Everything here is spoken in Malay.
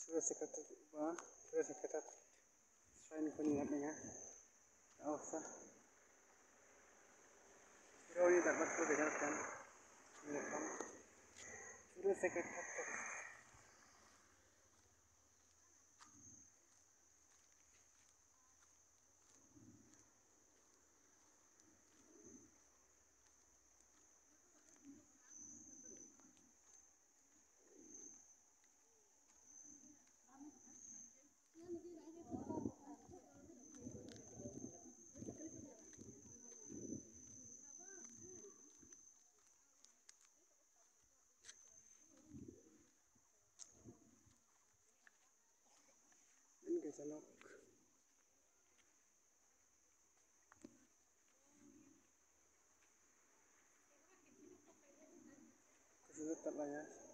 sudah seketat ba sudah seketat selain pengingatnya nggak usah video ini dapat perlu dengarkan sudah seketat ini kesanok kesulitan lah ya.